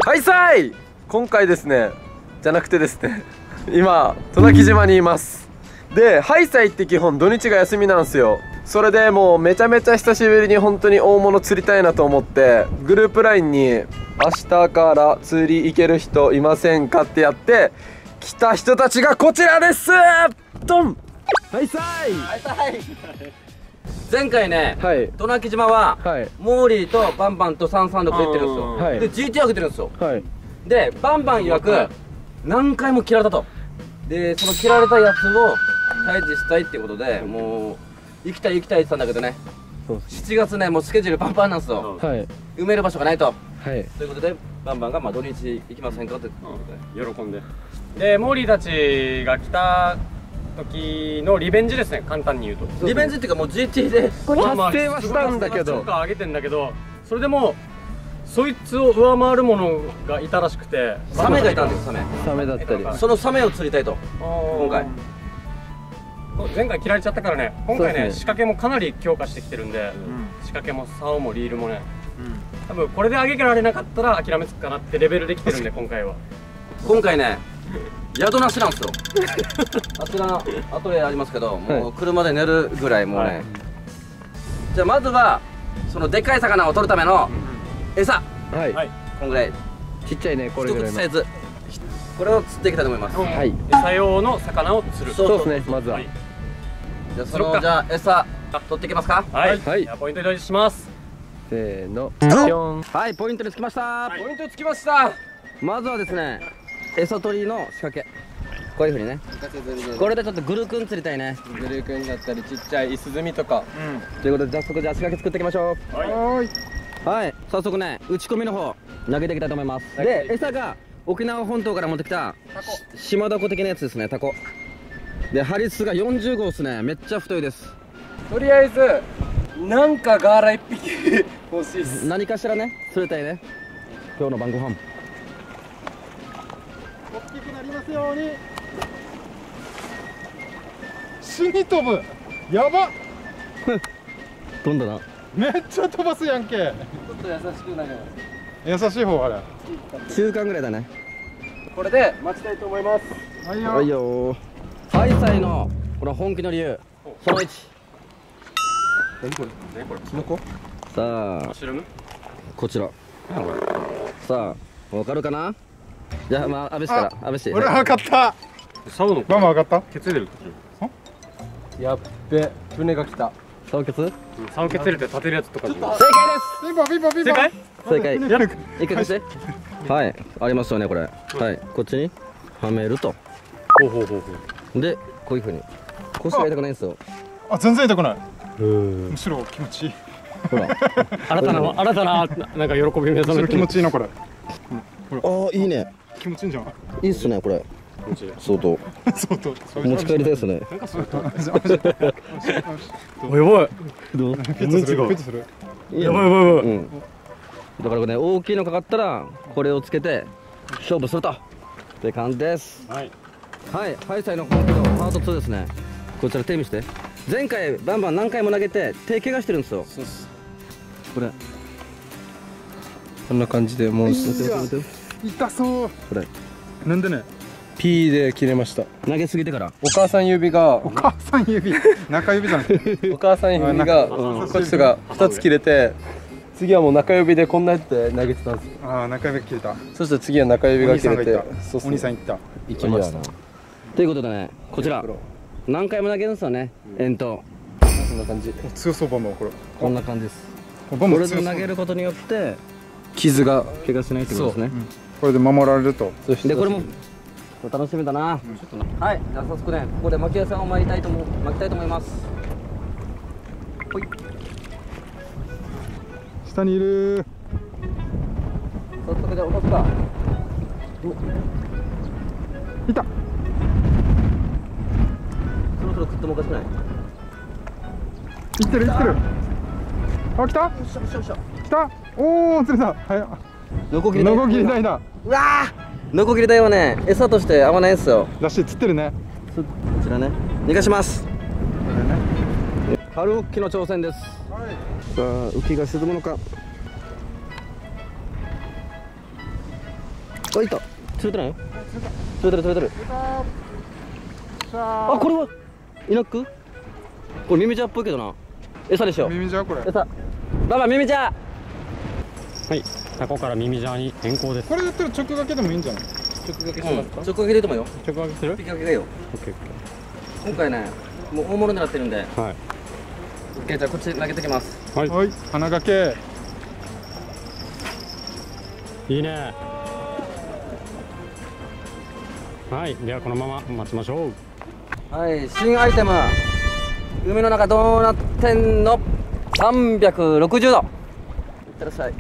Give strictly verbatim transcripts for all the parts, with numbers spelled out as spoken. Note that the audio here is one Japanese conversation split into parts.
開催。今回ですね、じゃなくてですね今渡名喜島にいます。でハイサイって基本土日が休みなんですよ。それでもうめちゃめちゃ久しぶりに本当に大物釣りたいなと思ってグループ ライン に明日から釣り行ける人いませんかってやって来た人たちがこちらです。ドン。ハイサイ。ハイサイ。 前回ね、はい、渡名喜島は、はい、モーリーとバンバンとサンサンドク行ってるんですよ、はい、で ジーティー 上げてるんですよ、はい、でバンバン曰く、はい、何回も切られたと。でその切られたやつを退治したいっていうことで、もう行きたい行きたいって言ったんだけどね、しちがつねもうスケジュールパンパンなんですよ、はい、埋める場所がないと、はい、ということでバンバンがまあ土日行きませんかってことで喜んで、でモーリーたちが来た時のリベンジですね、簡単に言うと。リベンジっていうかもう ジーティー で達成はしたんだけど、 上げてんだけど、それでもそいつを上回るものがいたらしくて、 サメがいたんですよ。サメサメだったり、 そのサメを釣りたいと今回。 前回切られちゃったからね、今回ね仕掛けもかなり強化してきてるんで、仕掛けも竿もリールもね、多分これで上げられなかったら諦めつくかなってレベルできてるんで、今回は今回ね宿なしなんですよあちらの後でありますけど、もう車で寝るぐらいもうね、はい、じゃあまずはそのでかい魚を取るための餌、はい、こんぐらいちっちゃいね、これぐらいの一口サイズ、これを釣っていきたいと思います。 はい、餌用の魚を釣る。 そうですね、まずは、はい、 じゃあそのじゃあ餌取っていきますか。 はい、はい、じゃあポイントにします。 せーの、 はい、ポイントにつきました。 はい、ポイントにつきました。 まずはですね、餌取りの仕掛け、こういうふうにね、これでちょっとグルクン釣りたいね。 グルクンだったりちっちゃいイスズミとか、 うん、ということで早速じゃあ仕掛け作っていきましょう。はい、はい、早速ね打ち込みの方投げていきたいと思います。で餌が沖縄本島から持ってきた島ダコ的なやつですね、タコで、針数がよんじゅうごですね、めっちゃ太いです。 とりあえずなんかガーラいっぴき欲しいっす。 何かしらね釣れたいね、今日の晩ご飯。 大きくなりますように。死に飛ぶ。やばっ飛んだな。 めっちゃ飛ばすやんけ。ちょっと優しくなる。 優しい方あれ。 中間ぐらいだね。 これで待ちたいと思います。 はいよ。 はいよ。ハイサイのこの本気の理由。そのいち。 何これ？何これ？キノコ？ さあ。こちら。さあ、わかるかな？じゃあまあ安倍氏から安倍氏。 俺分かった。 竿のママ分かった？ ケツ出る。 やっべ、船が来た。 竿ケツ？ 竿ケツ入れて立てるやつとか。正解です。 ピンポンピンポンピンポン。 正解？ 正解。やる。一回して。はい、ありますよねこれ。はい、こっちにはめると。 ほうほうほうほう。で、こういう風に腰が痛くないんですよ。 あ、全然痛くない。むしろ気持ちいい。 ほら。新たな新たななんか喜び目覚める。 気持ちいいなこれ。 ああ、いいね。 気持ちいいんじゃん。 いいっすねこれ。相当。 相当。 持ち帰りたいですね。 なんかそう。おいおい。 どう？ フィットする。フィットする。 やばいやばいやばい。 だからね、大きいのかかったらこれをつけて勝負するとって感じです。はい。はい、ハイサイの本気のパートツーですね。こちら手見して。前回バンバン何回も投げて手怪我してるんですよ。そうっす。これ。 こんな感じでもう痛そう。 これ。 なんでね。 P で切れました。 投げすぎてから。 お母さん指が。 お母さん指。中指じゃなくて。 お母さん指がこっちがふたつ切れて。次はもう中指でこんなやって投げてたんですよ。 ああ、中指が切れた。 そしたら次は中指が切れて、 お兄さんいった。 行きました。 ということでね、こちら何回も投げるんですよね、円筒。 こんな感じ。 強そうバンバンこれ。 こんな感じです。 これで投げることによって傷が怪我しないってことですね。 これで守られると。 でこれも楽しみだな。はい、じゃあ早速ね、ここで巻き餌を巻きたいと思巻きたいと思います。ほい。 下にいる。 早速じゃあ落とすか。 いた。 そろそろ食ってもおかしくない？ いってるいってる。あ、来た？来た。おお、釣れた。早っ。 ノコギリ台。 ノコギリ台だ。 うわー。ノコギリ台はね、餌として合わないんですよ。 だし釣ってるね。 こちらね、逃がします。春ウッキの挑戦です。さあ、浮きが沈むのか。 あ、いた。釣れてない？釣れてる釣れてる。あ、これはイナック？これミミジャっぽいけどな。餌でしょ。 ミミジャこれ。 餌。ババミミジャ。 はい、タコからミミジャーに変更です。 これだったら直掛けでもいいんじゃない？ 直掛けしますか？直掛けでいいと思うよ。 直掛けする？ 直掛けがいいよ。 オッケーオッケー。 今回ね、もう大物狙ってるんで。はい。オッケー、じゃあこっち投げてきます。 はい。 はい、花掛け。 いいね。はい、ではこのまま待ちましょう。はい、新アイテム。海の中どうなってんの？さんびゃくろくじゅうど。いってらっしゃい。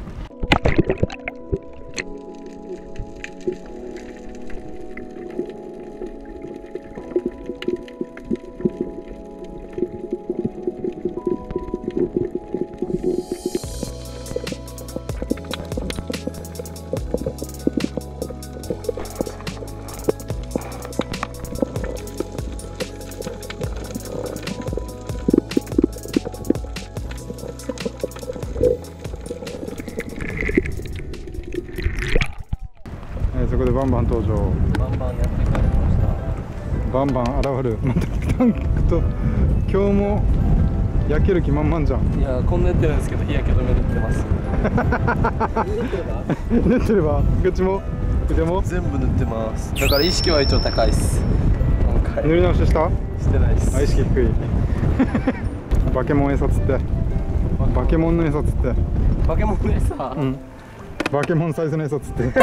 そこでバンバン登場。 バンバンやって帰りました。 バンバン現る。またタンクと今日も焼ける気満々じゃん。 いやこんなやってるんですけど日焼け止め塗ってます。 塗ってれば口も腕も全部塗ってます。だから意識は一応高いっす。今回塗り直しした？ してないっす。 あ、意識低い。バケモン餌つって。バケモンの餌つって。 バケモンの餌？ うん。バケモンサイズの餌つって。い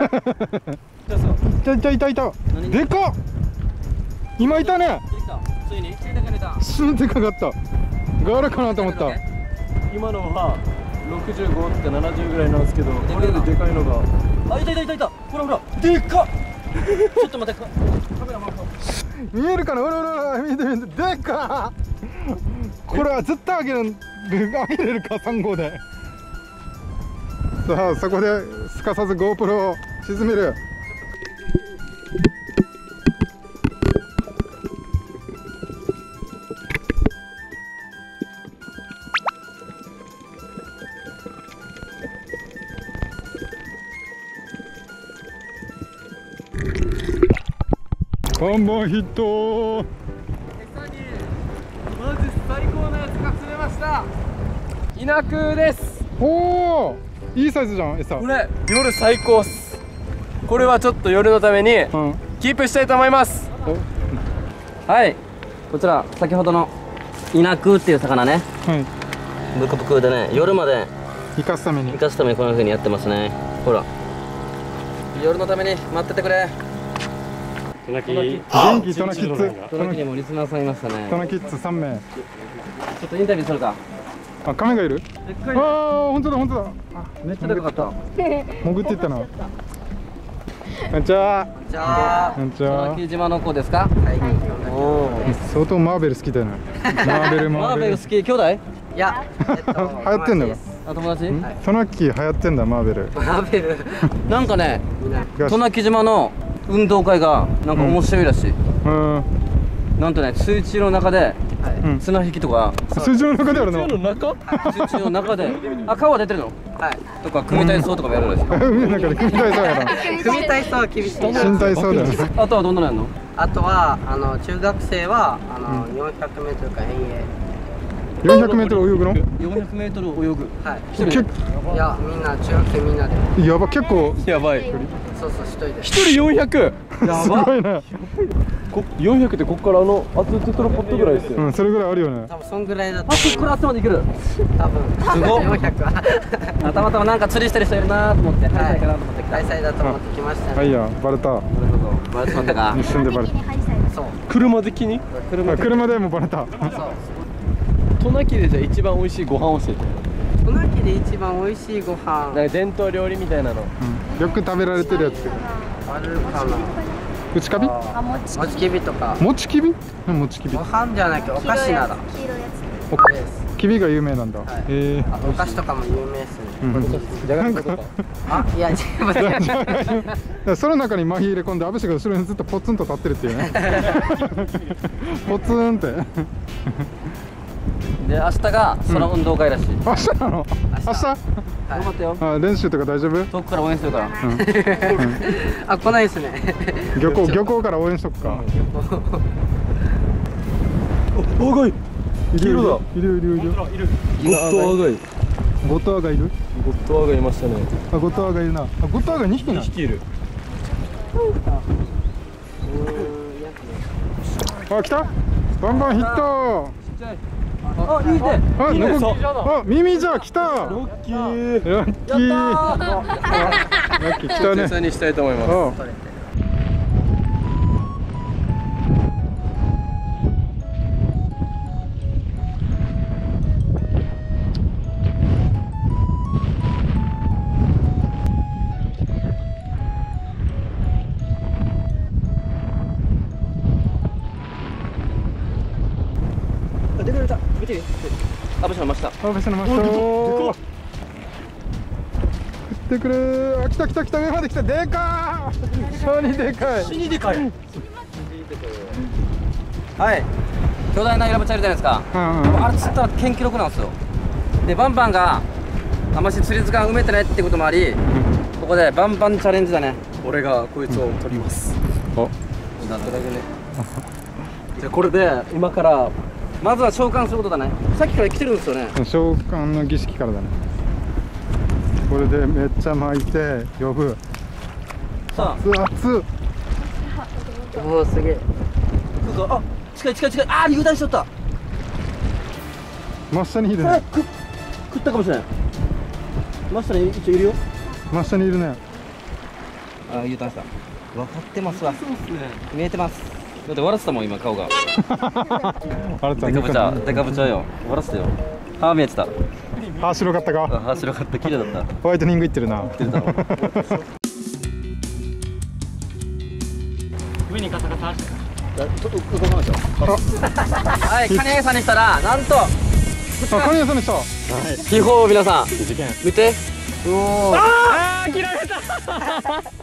たいたいたいた。でかっ。今いたね。 ついについてくれた。 死んでかかった。ガラかなと思った。 今のはろくじゅうごってななじゅうぐらいなんですけど、これよりでかいのが。 あ、いたいたいたいた。ほらほら。でっかっ。ちょっと待って。カメラ回そう。 見えるかな。ほらほらほら見て見て。でっかっ。これは絶対あげるあげれるかさん号で。さあそこですかさず GoPro を沈める。バンバンヒット。 餌にマジ最高のやつが釣れました。イナクです。 おお、いいサイズじゃん餌。 これ夜最高っす。これはちょっと夜のためにキープしたいと思います。 はい、こちら先ほどのイナクっていう魚ね。はい。ブクブクでね、夜まで生かすために生かすためにこんな風にやってますね。ほら、夜のために待っててくれ。 トナキ元気トナキッズ。 トナキにもリスナーさんいましたね。 トナキッズさんめい。 ちょっとインタビューするか。 あ、カメがいる。ああ、本当だ本当だ。 めっちゃでかかった。 潜っていったな。こんにちは。 こんにちは。 こんにちは。 トナキ島の子ですか。はい。 おお。相当マーベル好きだよね。マーベルマーベル好き兄弟？いや、えっと、 流行ってんだよ。 あ、友達？ トナキ流行ってんだマーベル。 マーベル。 なんかね、トナキ島の運動会がなんか面白いらしい。うん。なんとね、水中の中で綱引きとか。 水中の中であるの？ 水中の中？ 水中の中で、あ、川出てるの？はい。とか組体操とかもやるらしい。 海の中で組体操やな。 組体操は厳しい。 新体操だよ。 あとはどんなのやるの？ あとはあの中学生はあのよんひゃくメートルか遠泳。 よんひゃくメートル泳ぐの？ よんひゃくメートル泳ぐ。 はい。いや、みんな中学生みんなで。 やば、結構やばい。 そうそう、一人で。 一人よんひゃく。やば。 すごいね。 こよんひゃくってここからあの熱々テトラポットぐらいですよ。 うん、それぐらいあるよね。 多分そんぐらいだと。 あ、ここから頭でいける。 多分。すごい。よんひゃくは。 たまたまなんか釣りしてる人いるなと思って。はい。 大祭だと思ってきましたね。 はいや、バレた。 バレてしまったか。 一瞬でバレた。 そう。 車的に？ 車車でもバレた。そう。 トナキでじゃあ一番美味しいご飯教えて。 トナキで一番美味しいご飯。 なんか伝統料理みたいなの。 よく食べられてるやつ。 あるかな。 うちかび？ もちきびとか。 もちきび？もちきび。 ご飯じゃなくてお菓子なら。 黄色いやつ。 きびが有名なんだ。 ええ。お菓子とかも有名ですね。 じゃがりことか。 あ、いや違います。 その中に麻痺入れ込んで、アブシが後ろにずっとポツンと立ってるっていうね。ポツンって。 で明日がその運動会らしい。 明日なの？明日？ よかったよ。 あ、練習とか大丈夫？ 遠くから応援してるから。 あ、来ないですね。 漁港漁港から応援しとくか。 お、赤い。 いるだ。いるいるいる。 ゴッドアガイ。 ゴッドアガいる？ ゴッドアガいましたね。 あ、ゴッドアガいるな。あ、ゴッドアガにひきな。 にひきいる。 あ、来た。バンバンヒット。 あ、いいね。 あ、あ、耳じゃ来た。 ロッキー。 ラッキー。ラッキー来たね。 実際にしたいと思います。 出てくれた。見て。あ、ぶしのました。 あ、ぶしのました。降ってくれ。あ、来た来た来た、上まで来た。でかー。死にでかい。 死にでかい。はい。巨大なイラブチャいるじゃないですか。あれ釣ったら県記録なんですよ。で、バンバンがあまし釣り図鑑埋めてないってこともあり、ここでバンバンチャレンジだね。 俺がこいつを取ります。 お。 なんとだけね。 じゃあこれで今からまずは召喚することだね。さっきから来てるんですよね。 召喚の儀式からだね。これでめっちゃ巻いて呼ぶ。 さあ、 熱々。 おお、すげえ。 あ、近い近い近い。あ、入団しとった。 真下にいるね。 食ったかもしれない。真下に一応いるよ。 真下にいるね。 あ、入団した。分かってますわ。そうですね。見えてます。だって笑ってたもん今顔が。 あれデカブチャ、デカブチャよ。笑ってたよ。歯見えてた。 歯白かったか。 歯白かった。綺麗だった。 ホワイトニングいってるな。 上にガサガサ。 ちょっと動かないでしょ。はい、カニ屋さんにしたらなんと。 あ、カニ屋さんにした。 秘宝を皆さん見て。 ああ、切られた。